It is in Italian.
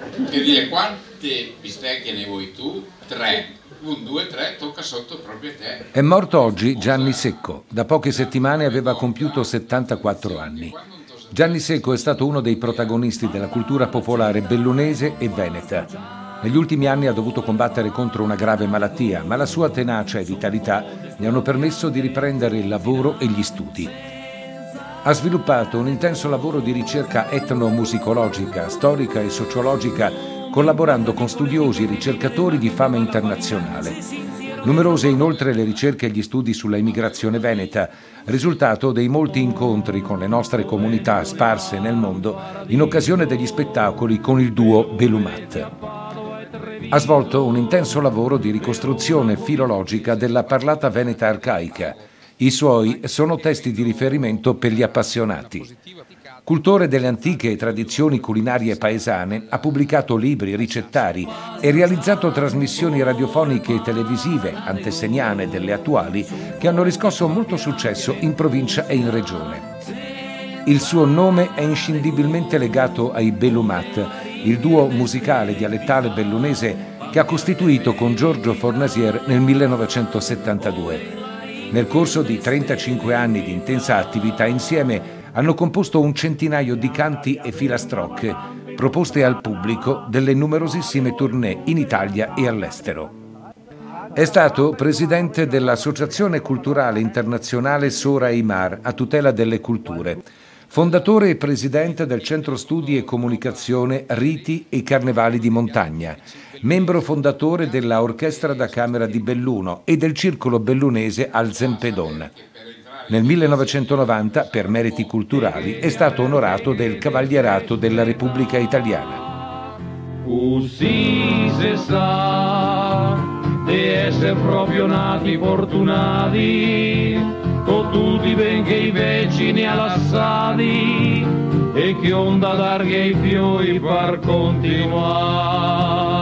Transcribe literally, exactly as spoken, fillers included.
e dire quante bistecche ne vuoi tu? Tre. Un, due, tre, tocca sotto proprio a te. È morto oggi Gianni Secco. Da poche settimane aveva compiuto settantaquattro anni. Gianni Secco è stato uno dei protagonisti della cultura popolare bellunese e veneta. Negli ultimi anni ha dovuto combattere contro una grave malattia, ma la sua tenacia e vitalità gli hanno permesso di riprendere il lavoro e gli studi. Ha sviluppato un intenso lavoro di ricerca etnomusicologica, storica e sociologica, collaborando con studiosi e ricercatori di fama internazionale. Numerose inoltre le ricerche e gli studi sulla immigrazione veneta, risultato dei molti incontri con le nostre comunità sparse nel mondo in occasione degli spettacoli con il duo Belumat. Ha svolto un intenso lavoro di ricostruzione filologica della parlata veneta arcaica. I suoi sono testi di riferimento per gli appassionati. Cultore delle antiche tradizioni culinarie paesane, ha pubblicato libri, ricettari e realizzato trasmissioni radiofoniche e televisive, anteseniane delle attuali, che hanno riscosso molto successo in provincia e in regione. Il suo nome è inscindibilmente legato ai Belumat, il duo musicale dialettale bellunese che ha costituito con Giorgio Fornasier nel millenovecentosettantadue. Nel corso di trentacinque anni di intensa attività insieme hanno composto un centinaio di canti e filastrocche proposte al pubblico delle numerosissime tournée in Italia e all'estero. È stato presidente dell'Associazione Culturale Internazionale Sora Eimar a tutela delle culture, fondatore e presidente del Centro Studi e Comunicazione Riti e Carnevali di Montagna, membro fondatore della Orchestra da Camera di Belluno e del Circolo Bellunese al Zempedon. Nel millenovecentonovanta, per meriti culturali, è stato onorato del Cavalierato della Repubblica Italiana. Così si sa di essere proprio nati fortunati, con tutti benché i vicini allassati, e che onda d'arghe i fiori per continuare.